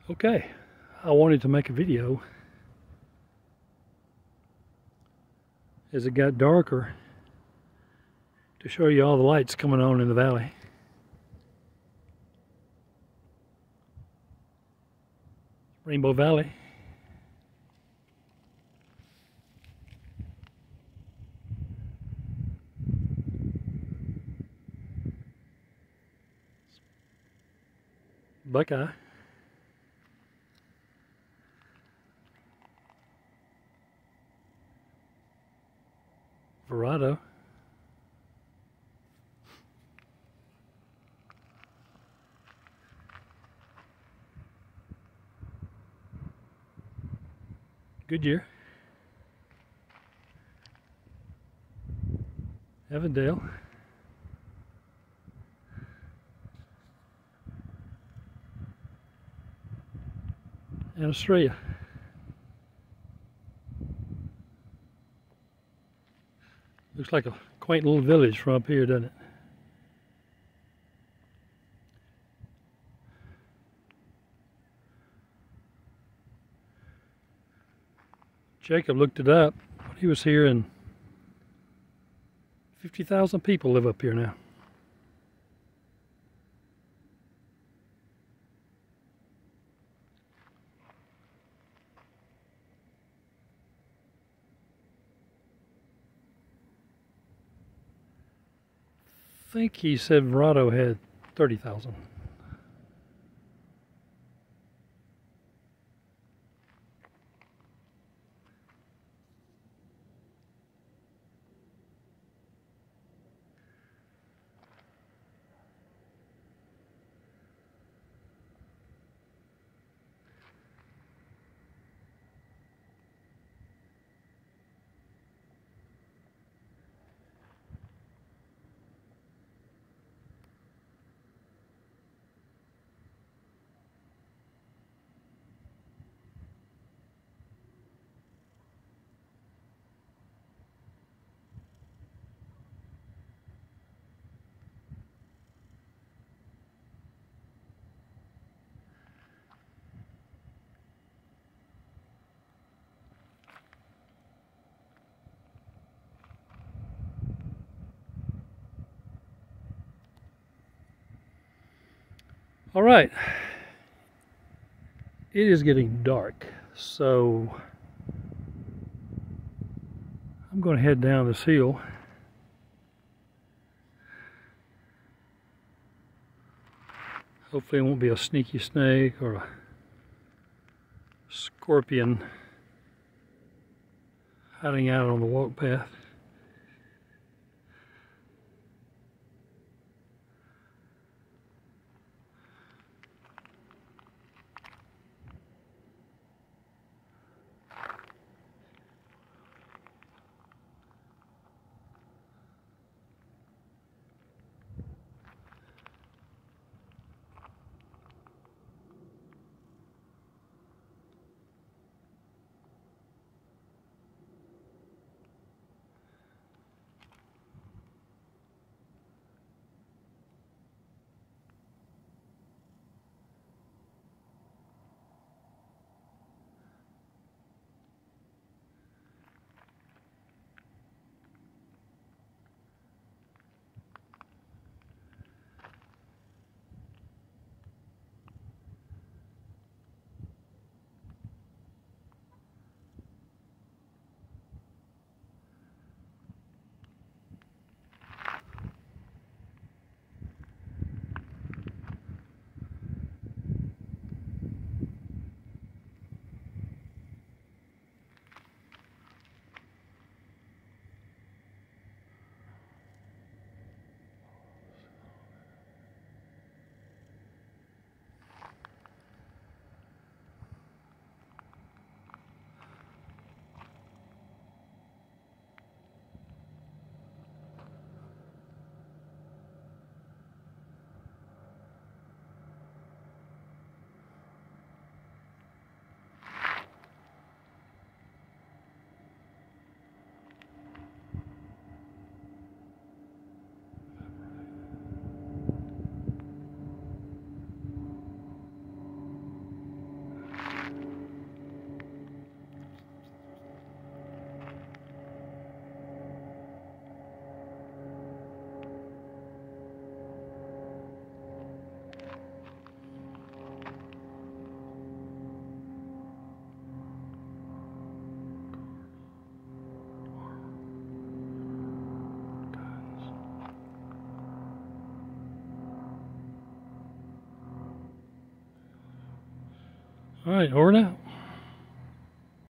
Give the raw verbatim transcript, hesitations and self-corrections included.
Okay, I wanted to make a video as it got darker to show you all the lights coming on in the valley. Rainbow Valley. Buckeye. Verrado. Goodyear. Avondale. And Australia. Looks like a quaint little village from up here, doesn't it? Jacob looked it up. He was here, and fifty thousand people live up here now. I think he said Verrado had thirty thousand. All right, it is getting dark, so I'm going to head down this hill. Hopefully it won't be a sneaky snake or a scorpion hiding out on the walk path. All right, over now.